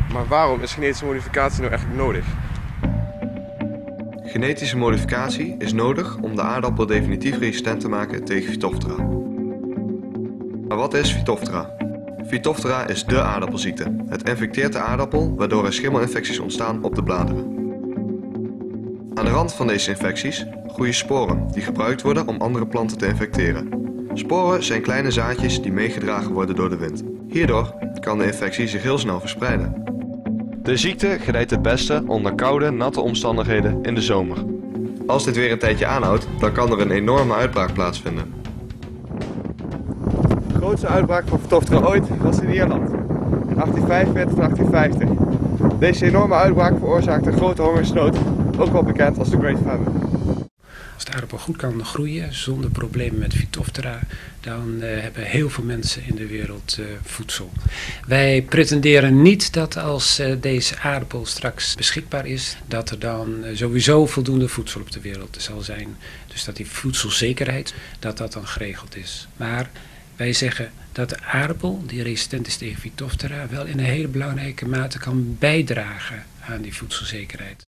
Maar waarom is genetische modificatie nou eigenlijk nodig? Genetische modificatie is nodig om de aardappel definitief resistent te maken tegen Phytophthora. Maar wat is Phytophthora? Phytophthora is dé aardappelziekte. Het infecteert de aardappel waardoor er schimmelinfecties ontstaan op de bladeren. Aan de rand van deze infecties groeien sporen die gebruikt worden om andere planten te infecteren. Sporen zijn kleine zaadjes die meegedragen worden door de wind. Hierdoor kan de infectie zich heel snel verspreiden. De ziekte gedijt het beste onder koude, natte omstandigheden in de zomer. Als dit weer een tijdje aanhoudt, dan kan er een enorme uitbraak plaatsvinden. De grootste uitbraak van Phytophthora ooit was in Ierland, in 1845-1850. Deze enorme uitbraak veroorzaakte een grote hongersnood, ook wel bekend als de Great Famine. Als de aardappel goed kan groeien zonder problemen met Phytophthora, dan hebben heel veel mensen in de wereld voedsel. Wij pretenderen niet dat als deze aardappel straks beschikbaar is, dat er dan sowieso voldoende voedsel op de wereld zal zijn. Dus dat die voedselzekerheid, dat dan geregeld is. Maar wij zeggen dat de aardappel, die resistent is tegen Phytophthora, wel in een hele belangrijke mate kan bijdragen aan die voedselzekerheid.